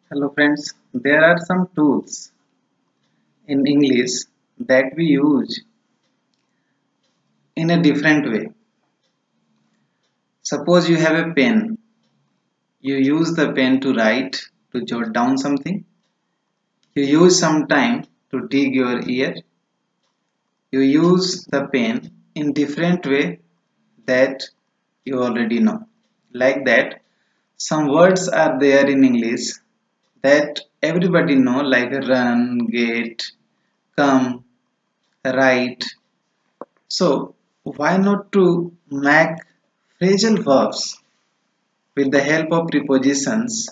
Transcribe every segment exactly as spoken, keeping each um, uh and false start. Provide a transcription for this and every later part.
Hello friends, there are some tools in English that we use in a different way. Suppose you have a pen, you use the pen to write, to jot down something. You use some time to dig your ear. You use the pen in different way that you already know. Like that, some words are there in English that everybody know like run, get, come, write. So why not to make phrasal verbs with the help of prepositions,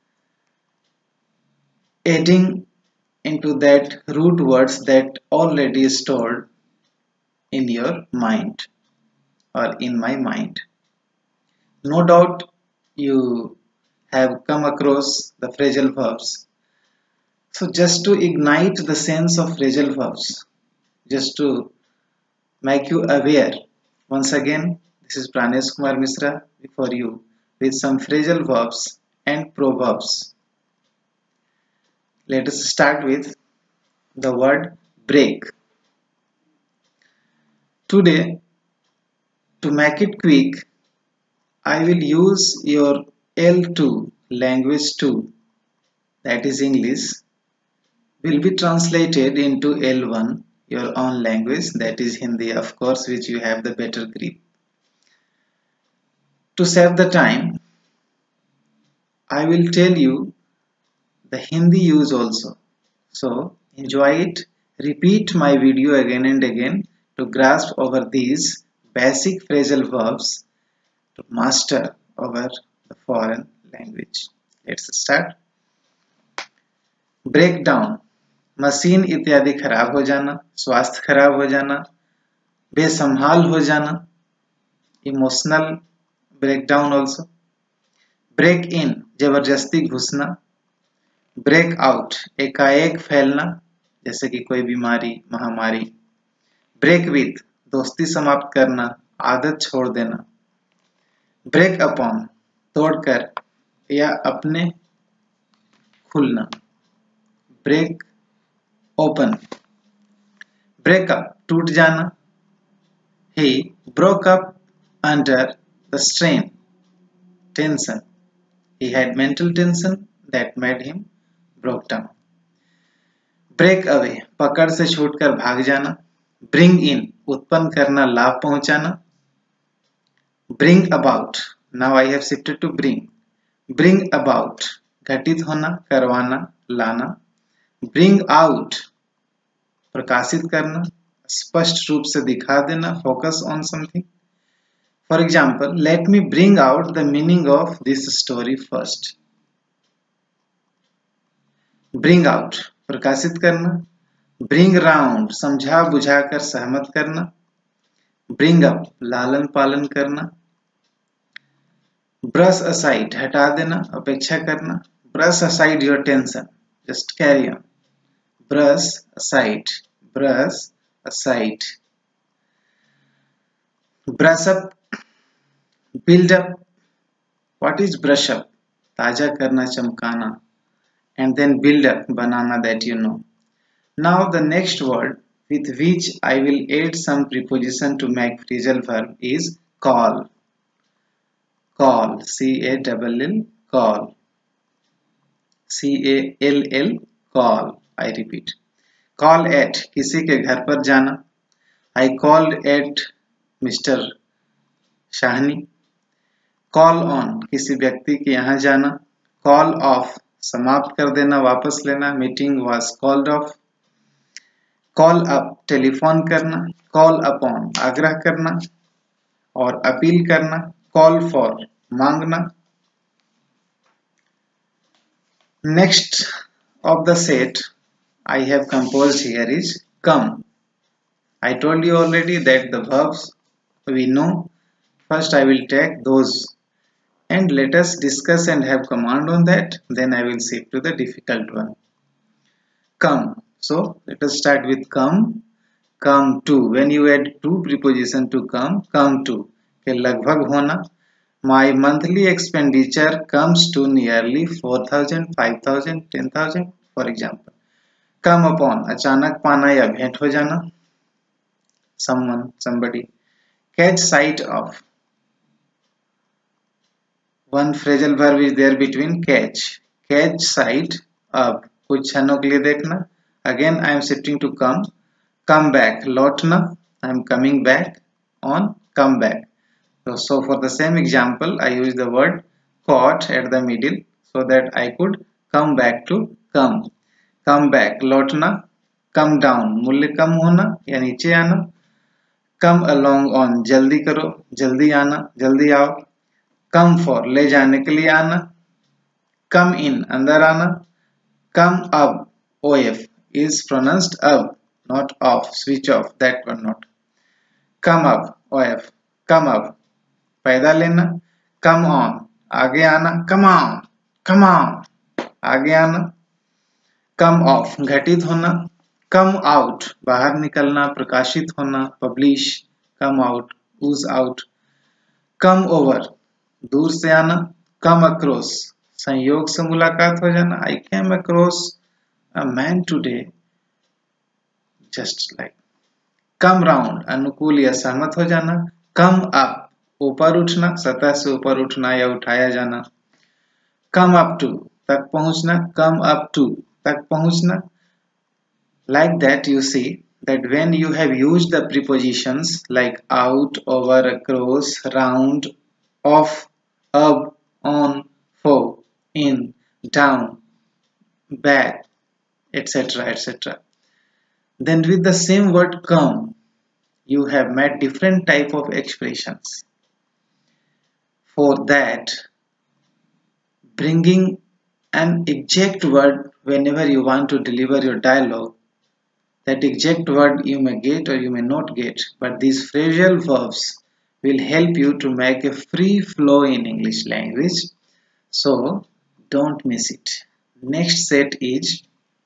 adding into that root words that already stored in your mind or in my mind. No doubt you have come across the phrasal verbs. So just to ignite the sense of phrasal verbs, just to make you aware, once again, this is Pranesh Kumar Misra for you with some phrasal verbs and proverbs. Let us start with the word break. Today, to make it quick, I will use your L two, language two, that is English, will be translated into L one, your own language, that is Hindi, of course, which you have the better grip. To save the time, I will tell you the Hindi use also. So enjoy it. Repeat my video again and again to grasp over these basic phrasal verbs to master over the foreign language. Let's start. Break down, machine इत्यादि खराब हो जाना, स्वास्थ्य खराब हो जाना, बेसंभाल हो जाना, emotional breakdown also. Break in, जबरदस्ती घुसना. ब्रेक आउट, एकाएक फैलना, जैसे कि कोई बीमारी, महामारी. ब्रेक विथ, दोस्ती समाप्त करना, आदत छोड़ देना. ब्रेक अपॉन, तोड़कर या अपने खुलना. ब्रेक ओपन, ब्रेकअप, टूट जाना. He broke up under the strain, tension. He had mental tension that made him broke down. Break away, पकड़ से छूटकर भाग जाना. ब्रिंग इन, उत्पन्न करना, लाभ पहुंचाना. Bring about, now I have shifted to bring. Bring about, घटित होना, करवाना, लाना. ब्रिंग आउट, प्रकाशित करना, स्पष्ट रूप से दिखा देना, focus on something. For example, let me bring out the meaning of this story first. Bring out, प्रकाशित करना. ब्रिंग राउंड, समझा बुझाकर सहमत करना. ब्रिंग अप, लालन पालन करना. ब्रश असाइड, हटा देना, अपेक्षा करना. Brush aside your tension, just carry on. Brush aside, brush aside. Brush up, build up. What is brush up? ताजा करना, चमकाना. And then build up, banana, that you know. Now the next word with which I will add some preposition to make phrasal verb is call. Call, C A L L, call. C A L L, call. I repeat. Call at, किसी के घर पर जाना. I called at mister Shahni. Call on, किसी व्यक्ति के यहाँ जाना. Call off, समाप्त कर देना, वापस लेना. Meeting was called off. Call up, telephone करना. Call upon, आग्रह करना और अपील करना. Call for, मांगना. Next of the set I have composed here is come. I told you already that the verbs we know. First I will take those and let us discuss and have command on that. Then I will shift to the difficult one. Come. So let us start with come. Come to. When you add two preposition to come, come to. के लगभग होना. My monthly expenditure comes to nearly four thousand, five thousand, ten thousand, for example. Come upon, अचानक पाना या भेंट हो जाना. Someone, somebody. Catch sight of. One phrasal verb is there between catch. Catch sight of. कुछ क्षणों के लिए देखना. Again I am shifting to come. Come back. लौटना. I am coming back on come back. So, so for the same example, I use the word caught at the middle so that I could come back to come. Come back, लौटना. Come down, मूल्य कम होना या नीचे आना. Come along on, जल्दी करो, जल्दी आना, जल्दी आओ. Come for, ले जाने के लिए आना. Come in, अंदर आना. Come up, of is pronounced up, not off. Switch off, that one not. Come up, of. Come up. पैदा लेना. Come on, आगे आना. Come on, come on, आगे आना. Come off, घटित होना. Come out, बाहर निकलना, प्रकाशित होना, publish. Come out, ooze out. Come over, दूर से आना. Come across, संयोग से मुलाकात हो जाना. I came across a man today, just like. Come round, अनुकूल या सहमत हो जाना. Come up, ऊपर उठना, सतह से ऊपर उठना या उठाया जाना. Come up to, तक पहुंचना. Come up to, तक पहुंचना. Like that, you see that when you have used the prepositions like out, over, across, round, off, up, on, for, in, down, back, et cetera, et cetera. Then with the same word come, you have made different type of expressions. For that, bringing an exact word whenever you want to deliver your dialogue, that exact word you may get or you may not get, but these phrasal verbs will help you to make a free flow in English language. So don't miss it. Next set is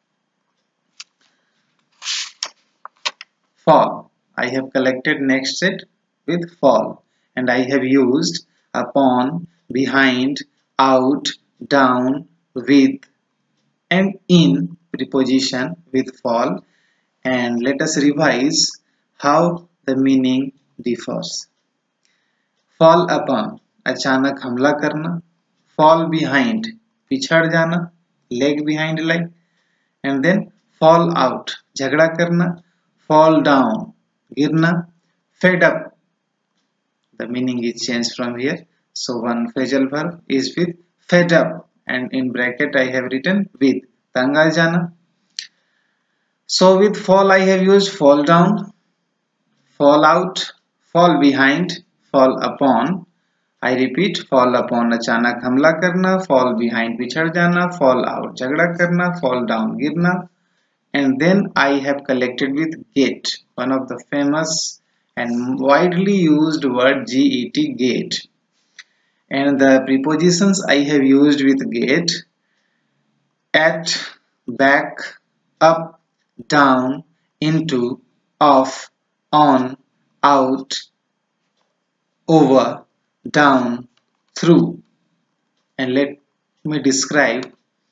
fall. I have collected next set with fall, and I have used upon, behind, out, down, with, and in preposition with fall. And let us revise how the meaning differs. Fall upon, अचानक हमला करना. Fall behind, पिछड़ जाना, leg behind like. And then fall out, झगड़ा करना. Fall down, गिरना. Fed up, the meaning is changed from here. So one phrasal verb is with fed up, and in bracket I have written with, तंग आ जाना. So with fall I have used fall down, fall out, fall behind, fall upon. I repeat, fall upon अचानक हमला करना, fall behind पिछड़ जाना, fall out झगड़ा करना, fall down गिरना. And then I have collected with get, one of the famous and widely used word get, get. And the prepositions I have used with get: at, back, up, down, into, off, on, out, over, down, through. And let me describe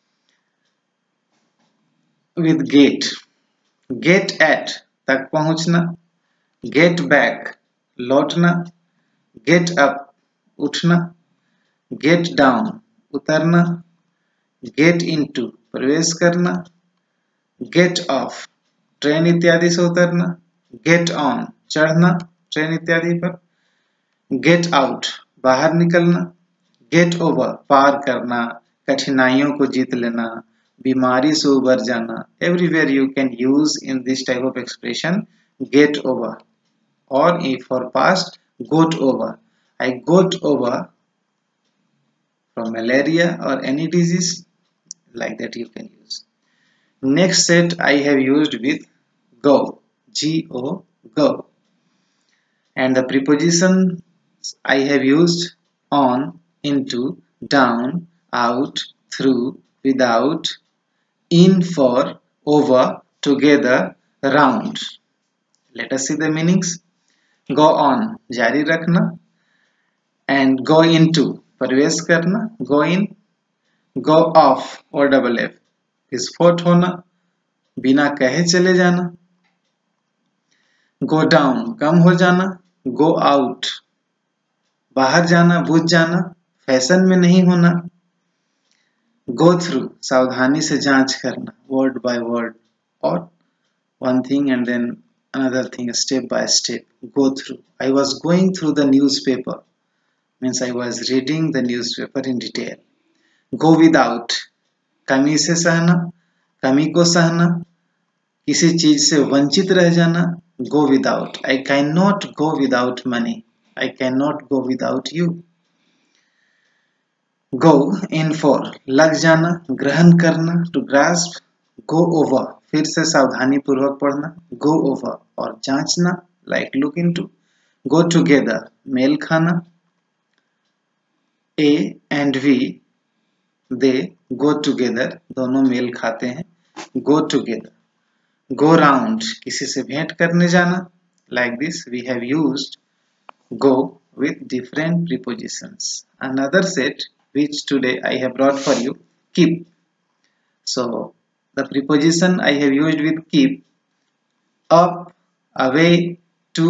with get. Get at, तक पहुंचना. Get back, लौटना. Get up, उठना. Get down, उतरना. Get into, प्रवेश करना. Get off, train इत्यादि से उतरना. Get on, चढ़ना ट्रेन इत्यादि पर. Get out, बाहर निकलना. Get over, पार करना, कठिनाइयों को जीत लेना, बीमारी से उबर जाना. Everywhere you can use in this type of expression get over, or if for past, got over. I got over from malaria or any disease, like that you can use. Next set I have used with go, G O, go. And the prepositions I have used on, into, down, out, through, without, in, for, over, together, round. Let us see the meanings. Go on, जारी रखना. And go in to प्रवेश करना, go in, go off और double F विस्फोट होना, बिना कहे चले जाना, गो डाउन कम हो जाना, गो आउट बाहर जाना, बुझ जाना, फैशन में नहीं होना, गो थ्रू सावधानी से जांच करना, वर्ड बाय वर्ड और one thing and then another thing step by step, go through, I was going through the newspaper means I was reading the newspaper in detail, go without कमी से सहना, कमी को सहना, किसी चीज से वंचित रह जाना, go without, I can not go without money, I can not go without you, go in for लग जाना, ग्रहण करना, टू ग्रास्प, गो ओवर फिर से सावधानी पूर्वक पढ़ना, गो ओवर और जांचना, like look into, go together मेल खाना, A and B they go together दोनों मेल खाते हैं, गो टुगेदर, गो राउंड किसी से भेंट करने जाना, like this we have used go with different prepositions. Another set which today I have brought for you, keep. So the preposition I have used with keep, up, away, to,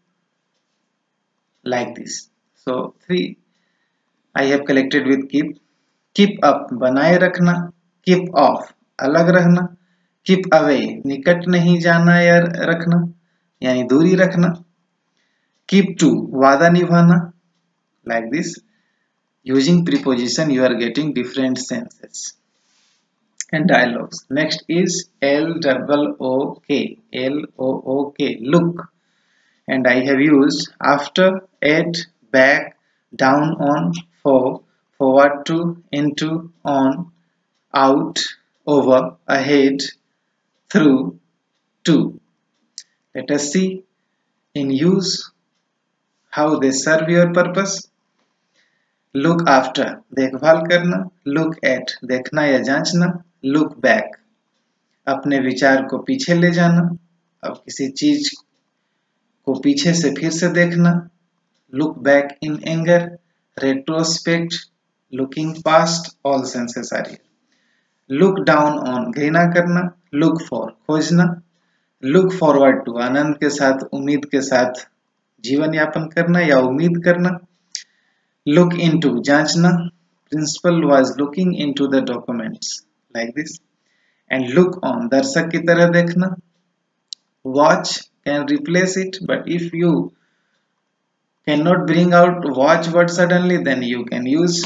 like this. So three I have collected with keep. Keep up बनाए रखना, keep off अलग रहना, keep away निकट नहीं जाना या रखना यानी दूरी रखना, keep to वादा निभाना, like this. Using preposition you are getting different senses and dialogues. Next is L double O K, L O O K, look, and I have used after, at, back, down, on, for, forward to, into, on, out, over, ahead, through, to. Let us see in use how they serve your purpose. Look after देखभाल करना, look at देखना या जांचना, look back अपने विचार को पीछे ले जाना, अब किसी चीज को पीछे से फिर से देखना, look back in anger, retrospect, looking past, all senses are here. Look down on घृणा करना, look for खोजना, look forward to आनंद के साथ, उम्मीद के साथ जीवन यापन करना या उम्मीद करना, look into जांचना, principal was looking into the documents, like this. And look on दर्शक की तरह देखना, watch can replace it, but if you cannot bring out watch word suddenly, then you can use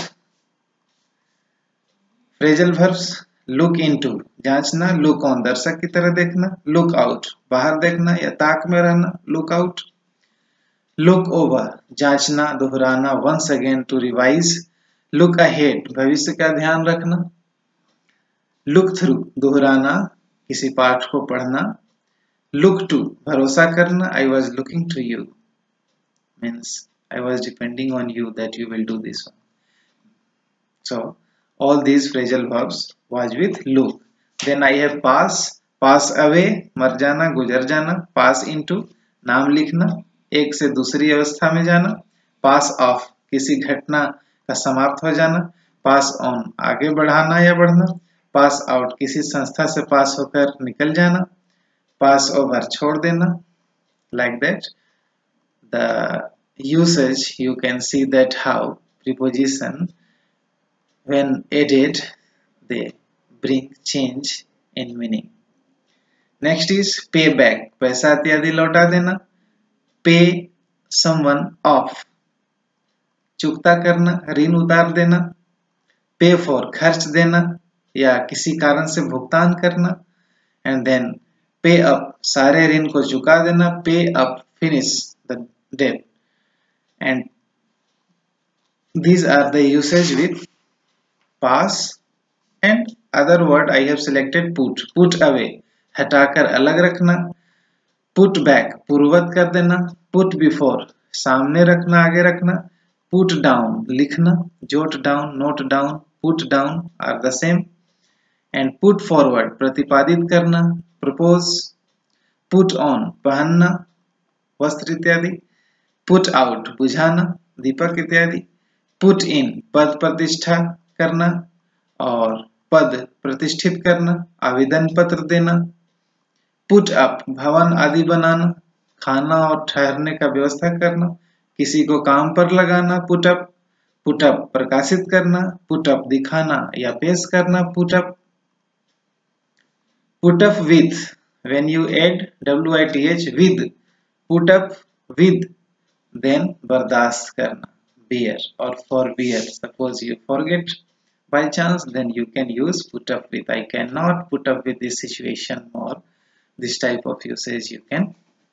phrasal verbs. Look into जांचना, look on दर्शक की तरह देखना, look out बाहर देखना या ताक में रहना, look out. Look over जांचना, दोहराना, once again to revise. Look ahead भविष्य का ध्यान रखना. Look through दोहराना, किसी पाठ को पढ़ना. Look to भरोसा करना, I was looking to you means I was depending on you that you will do this one. So all these phrasal verbs was with look. Then I have pass, pass away मर जाना, गुजर जाना, pass into नाम लिखना, एक से दूसरी अवस्था में जाना, पास ऑफ किसी घटना का समाप्त हो जाना, पास ऑन आगे बढ़ाना या बढ़ना, पास आउट किसी संस्था से पास होकर निकल जाना, पास ओवर छोड़ देना, like that. The usage you can see that how preposition when added they bring change in meaning. Next is pay back पैसा इत्यादि लौटा देना, pay someone off चुकता करना, ऋण उतार देना, pay for खर्च देना या किसी कारण से भुगतान करना, and then pay up सारे ऋण को चुका देना, pay up finish the debt. And these are the usage with pass. And other word I have selected put, put away हटाकर अलग रखना, put back पूर्ववत कर देना, put before सामने रखना, आगे रखना, put down लिखना, jot down, note down, put down are the same. And put forward प्रतिपादित करना, propose, put on पहनना, वस्त्र इत्यादि, put out बुझाना, दीपक इत्यादि। पुट इन पद प्रतिष्ठा करना और पद प्रतिष्ठित करना, आवेदन पत्र देना। पुट अप भवन आदि बनाना, खाना और ठहरने का व्यवस्था करना, किसी को काम पर लगाना। पुट अप पुट अप प्रकाशित करना, पुट अप दिखाना या पेश करना। Put up put up with, when you add with with, put up with, then बर्दाश्त करना, bear or forbear. Suppose you forget by chance, then you can use put up with. I cannot put up with this situation more. This type of usage you can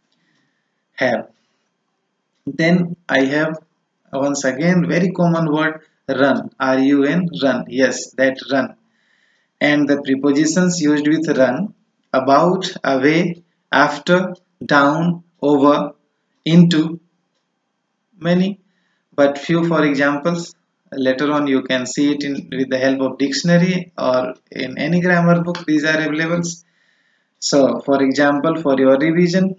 have. Then I have once again very common word, run, R U N, run. Yes, that run. And the prepositions used with run: about, away, after, down, over, into, many, but few for examples. Later on you can see it in with the help of dictionary or in any grammar book. These are available. So for example, for your revision,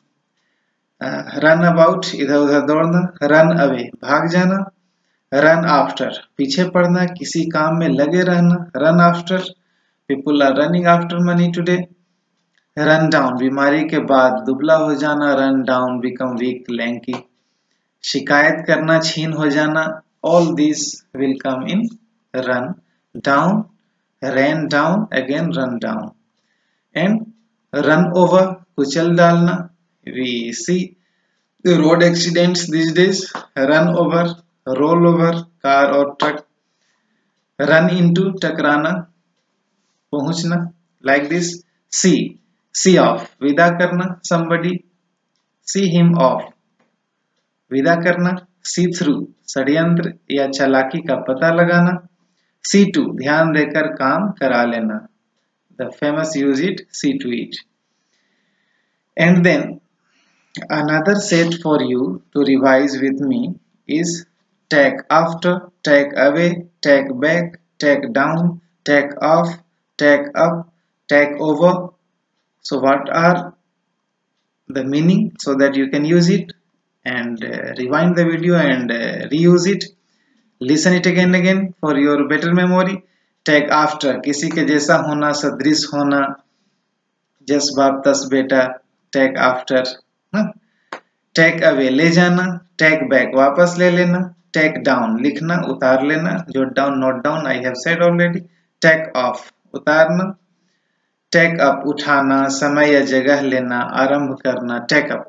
uh, run about इधर उधर दौड़ना, run away भाग जाना, run after पीछे पड़ना, किसी काम में लगे रहना, run after people are running after money today. Run down बीमारी के बाद दुबला हो जाना, run down become weak, lanky. शिकायत करना, छीन हो जाना, all these will come in run down. Ran down, again run down. And run over कुचल डालना, we see the road accidents these days. Run over, roll over car or truck. Run into टकराना, पहुंचना, like this. See see off विदा करना, somebody. see him off विदा करना. see through षड्यंत्र या चालाकी का पता लगाना. see to ध्यान देकर काम करा लेना. the famous use it, see to it. And then another set for you to revise with me is take after, take away, take back, take down, take off, take up, take over. So what are the meaning, so that you can use it and uh, rewind the video and uh, reuse it. Listen it again and again for your better memory. Take after किसी के जैसा होना, सदृश होना, जस बाप तस बेटा, take after. Take away ले जाना, take back वापस ले लेना, take down लिखना, उतार लेना, jot down, note down, I have said already. Take off उतारना. Take up उठाना, समय या जगह लेना, आरंभ करना, take up.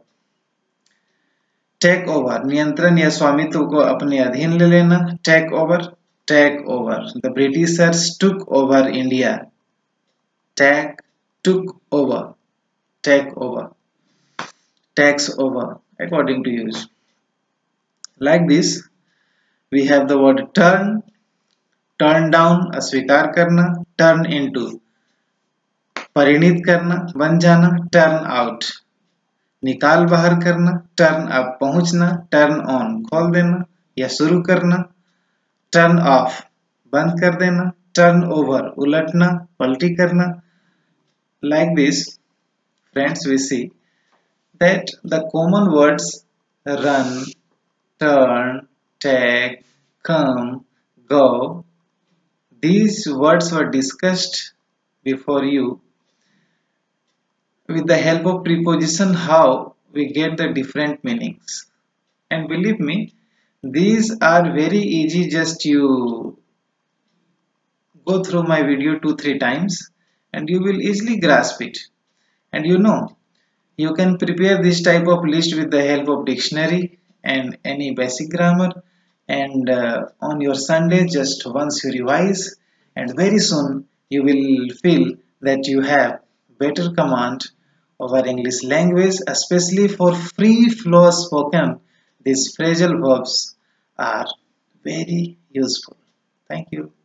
Take over नियंत्रण या स्वामित्व को अपने अधीन ले लेना, take over. Take over the Britishers took over India. Take, took over, take over, takes over according to use. Like this, we have the word turn, turn down अस्वीकार करना, turn into परिणित करना, बन जाना, turn out निकाल बाहर करना, turn up पहुंचना, turn on खोल देना या शुरू करना, turn off बंद कर देना, turn over उलटना, पलटी करना. Like this, friends, we see that the common words run, turn, take, come, go, these words were discussed before you with the help of preposition, how we get the different meanings. And believe me, these are very easy. Just you go through my video two three times and you will easily grasp it. And you know, you can prepare this type of list with the help of dictionary and any basic grammar, and uh, on your Sunday, just once you revise, and very soon you will feel that you have better command over English language, especially for free flow spoken. These phrasal verbs are very useful. Thank you.